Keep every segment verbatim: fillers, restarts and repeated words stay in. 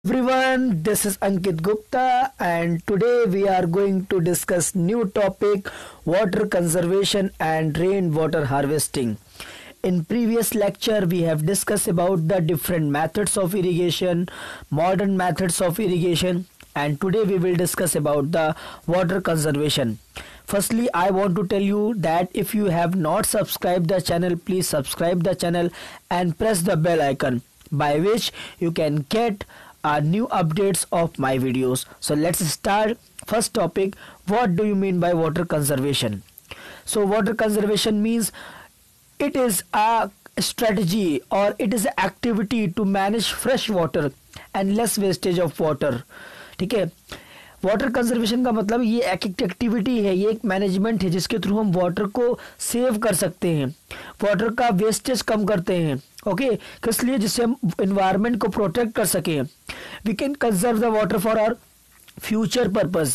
Everyone, this is Ankit Gupta and today we are going to discuss new topic water conservation and rainwater harvesting. In previous lecture we have discussed about the different methods of irrigation, modern methods of irrigation, and today we will discuss about the water conservation. Firstly, I want to tell you that if you have not subscribed the channel, please subscribe the channel and press the bell icon by which you can get uh, new updates of my videos. So let's start. First topic, what do you mean by water conservation? So water conservation means it is a strategy or it is an activity to manage fresh water and less wastage of water. ठीक है, water conservation का मतलब ये एक activity है, ये एक management है जिसके थ्रू हम वाटर को सेव कर सकते हैं, वाटर का वेस्टेज कम करते हैं. ओके, किस लिए? जिससे हम इन्वायरमेंट को प्रोटेक्ट कर सकें. We can conserve the water for our future purpose.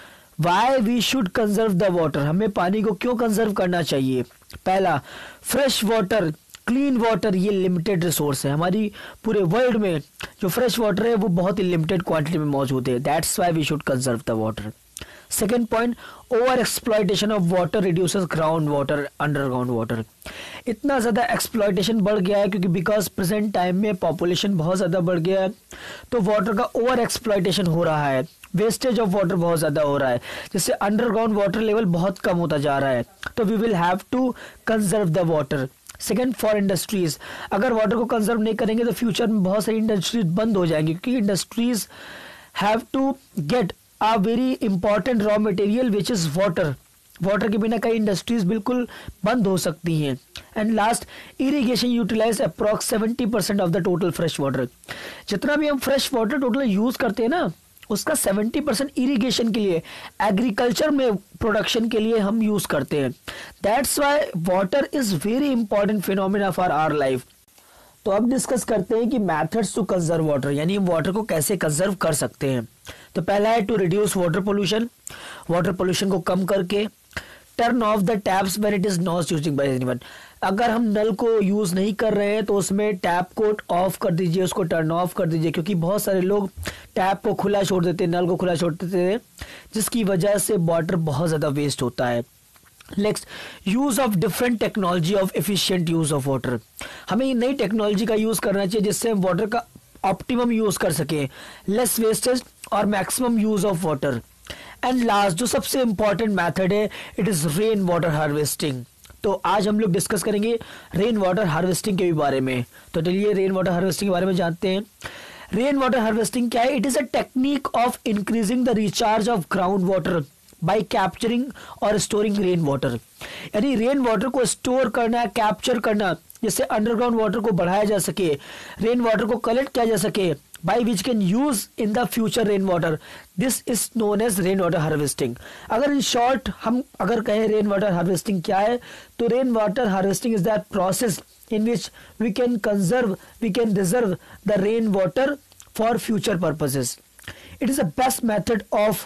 Why we should conserve the water. हमें पानी को क्यों कंजर्व करना चाहिए? पहला, फ्रेश वाटर, क्लीन वाटर ये लिमिटेड रिसोर्स है. हमारी पूरे वर्ल्ड में जो फ्रेश वाटर है वो बहुत ही लिमिटेड क्वांटिटी में मौजूद है. That's why we should conserve the water. Second point, over exploitation of water reduces ground water, underground water. इतना ज़्यादा एक्सप्लॉयटेशन बढ़ गया है क्योंकि बिकॉज प्रेजेंट टाइम में पॉपुलेशन बहुत ज़्यादा बढ़ गया है, तो वाटर का ओवर एक्सप्लॉयटेशन हो रहा है, वेस्टेज ऑफ वाटर बहुत ज़्यादा हो रहा है, जिससे अंडरग्राउंड वाटर लेवल बहुत कम होता जा रहा है. तो we will have to conserve the water. Second, for industries. अगर वाटर को कंजर्व नहीं करेंगे तो फ्यूचर में बहुत सारी इंडस्ट्रीज बंद हो जाएंगी क्योंकि industries have to get a very important raw material which is water. Water के बिना कई इंडस्ट्रीज बिल्कुल बंद हो सकती हैं. And last, irrigation utilize approx seventy percent of the total fresh water. जितना भी हम फ्रेश वाटर टोटल यूज करते हैं ना, उसका सेवेंटी परसेंट इरिगेशन के लिए, एग्रीकल्चर में प्रोडक्शन के लिए हम यूज करते हैं. That's why water is very important phenomena for our life. तो अब डिस्कस करते हैं कि मेथड्स टू कंजर्व वाटर, यानी हम वाटर को कैसे कंजर्व कर सकते हैं. तो पहला है to reduce water pollution. Water pollution को कम करके turn off the taps when it is not using by anyone. अगर हम नल को यूज नहीं कर रहे हैं तो उसमें टैप को ऑफ कर दीजिए, उसको टर्न ऑफ कर दीजिए, क्योंकि बहुत सारे लोग टैप को खुला छोड़ देते हैं, नल को खुला छोड़ देते हैं, जिसकी वजह से वाटर बहुत ज़्यादा वेस्ट होता है. Next, use of different technology of efficient use of water. हमें ये नई टेक्नोलॉजी का यूज करना चाहिए जिससे हम वाटर का ऑप्टिमम यूज कर सकें, लेस वेस्टेज और maximum use of water. And last, जो सबसे इंपॉर्टेंट मेथड है, it is rain water harvesting. तो आज हम लोग डिस्कस करेंगे रेन वाटर हार्वेस्टिंग के भी बारे में. तो चलिए रेन वाटर हार्वेस्टिंग के बारे में जानते हैं. रेन वाटर हार्वेस्टिंग क्या है? It is a technique of increasing the recharge of ground water by capturing और स्टोरिंग रेन वाटर. यानी रेन वाटर को स्टोर करना, कैप्चर करना, जिससे अंडरग्राउंड वाटर को बढ़ाया जा सके, रेन वाटर को कलेक्ट किया जा सके, by which can use in the future rain water. This is known as rain water harvesting. अगर इन शॉर्ट हम अगर कहें रेन वाटर हार्वेस्टिंग क्या है, तो rain water harvesting is that process in which we can conserve, we can reserve the rain water for future purposes. It is the best method of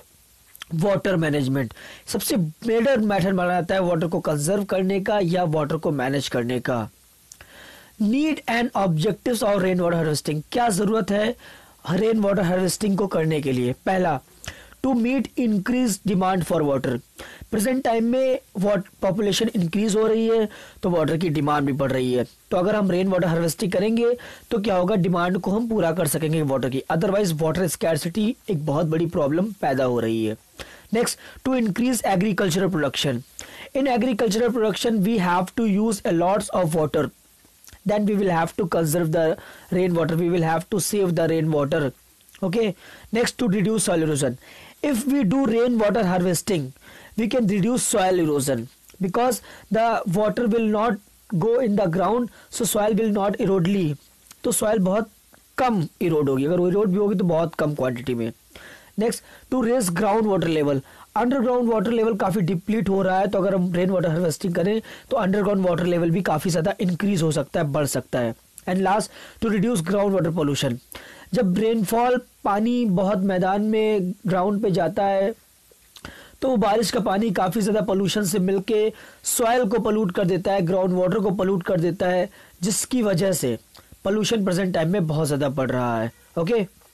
water management. सबसे better method माना जाता है water को conserve करने का या water को manage करने का. Need and objectives of rain water harvesting. क्या जरूरत है रेन वाटर हार्वेस्टिंग को करने के लिए? पहला, to meet increase demand for water. Present time में वाटर पॉपुलेशन इंक्रीज हो रही है तो वाटर की डिमांड भी बढ़ रही है. तो अगर हम रेन वाटर हार्वेस्टिंग करेंगे तो क्या होगा, डिमांड को हम पूरा कर सकेंगे वाटर की. अदरवाइज वाटर स्कैर्सिटी एक बहुत बड़ी प्रॉब्लम पैदा हो रही है. Next, to increase agricultural production. In agricultural production we have to use a lots of water. Then we will have to conserve the rain water, we will have to save the rain water. Okay, next, to reduce soil erosion. If we do rain water harvesting, we can reduce soil erosion because the water will not go in the ground, so soil will not erodely. तो soil बहुत कम erode होगी, अगर वो erode भी होगी तो बहुत कम क्वांटिटी में. Next, to raise ground water level. Underground water level काफ़ी डिप्लीट हो रहा है, तो अगर हम रेन वाटर हार्वेस्टिंग करें तो अंडरग्राउंड वाटर लेवल भी काफ़ी ज़्यादा इंक्रीज हो सकता है, बढ़ सकता है. And last, to reduce ground water pollution. जब रेनफॉल पानी बहुत मैदान में ग्राउंड पे जाता है तो बारिश का पानी काफ़ी ज़्यादा पोल्यूशन से मिलके सॉइल को पोल्यूट कर देता है, ग्राउंड वाटर को पोल्यूट कर देता है, जिसकी वजह से पोल्यूशन प्रेजेंट टाइम में बहुत ज़्यादा बढ़ रहा है. ओके,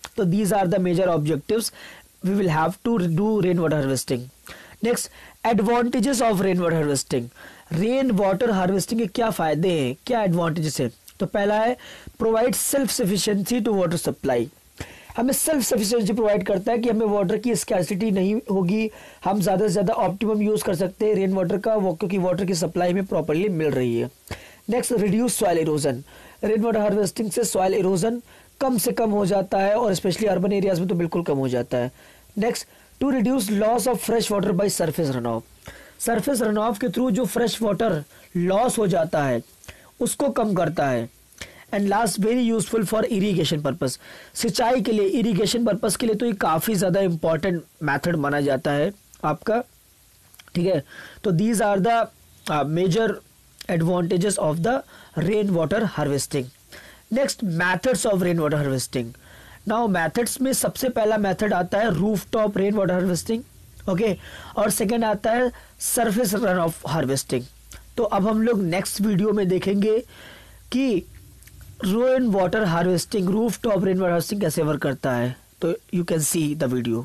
तो these are the major objectives we will have to do rainwater harvesting. Next, advantages of rainwater harvesting. Rain water harvesting के क्या फायदे हैं, क्या एडवांटेजेस हैं? तो पहला है provide self sufficiency to water supply. हमें सेल्फ सफिशिएंसी प्रोवाइड करता है कि हमें वाटर की स्कैर्सिटी नहीं होगी, हम ज़्यादा से ज़्यादा ऑप्टिमम यूज़ कर सकते हैं रेन वाटर का, वो क्योंकि वाटर की सप्लाई में प्रॉपरली मिल रही है. Next, reduce soil erosion. Rain water harvesting से सॉइल इरोजन कम से कम हो जाता है और स्पेशली अर्बन एरियाज में तो बिल्कुल कम हो जाता है. Next, to reduce loss of fresh water by surface run off. Surface run off के थ्रू जो फ्रेश वाटर लॉस हो जाता है उसको कम करता है. And last, very useful for irrigation purpose. सिंचाई के लिए, इरिगेशन पर्पस के लिए तो ये काफ़ी ज़्यादा इंपॉर्टेंट मेथड माना जाता है आपका. ठीक है, तो these are the major advantages of the rain water harvesting. Next, methods of rain water harvesting. Now methods में सबसे पहला मेथड आता है roof top rain water harvesting, okay, और सेकेंड आता है सरफेस रन ऑफ हार्वेस्टिंग. तो अब हम लोग नेक्स्ट वीडियो में देखेंगे कि rain water harvesting, roof top rain water harvesting कैसे वर्क करता है. तो you can see the video.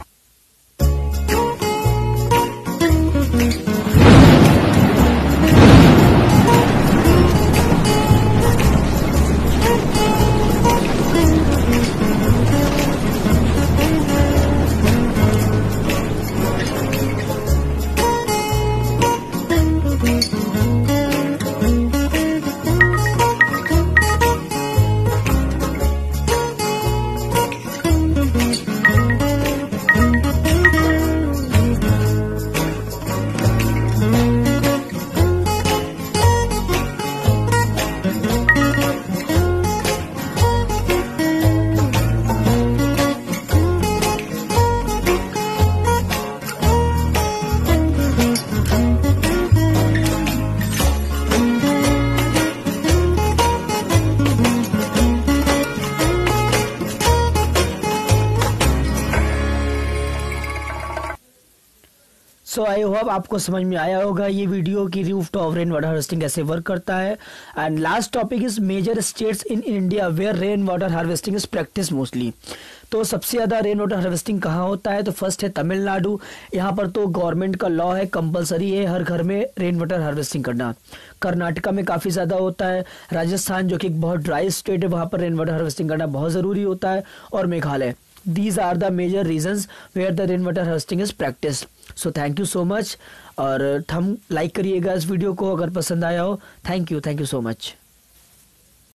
So I hope आपको समझ में आया होगा ये वीडियो की roof top rain water harvesting कैसे वर्क करता है. And last topic is major states in India where rain water harvesting is practice mostly. तो सबसे ज़्यादा रेन वाटर हार्वेस्टिंग कहाँ होता है? तो फर्स्ट है तमिलनाडु. यहाँ पर तो गवर्नमेंट का लॉ है, कंपलसरी है हर घर में रेन वाटर हार्वेस्टिंग करना. कर्नाटका में काफ़ी ज़्यादा होता है. राजस्थान जो कि एक बहुत ड्राई स्टेट है, वहाँ पर रेन वाटर हार्वेस्टिंग करना बहुत ज़रूरी होता है. और Meghalaya. These are the major reasons where the rainwater harvesting is practiced. So thank you so much. और थम लाइक करिएगा इस वीडियो को अगर पसंद आया हो. Thank you thank you so much.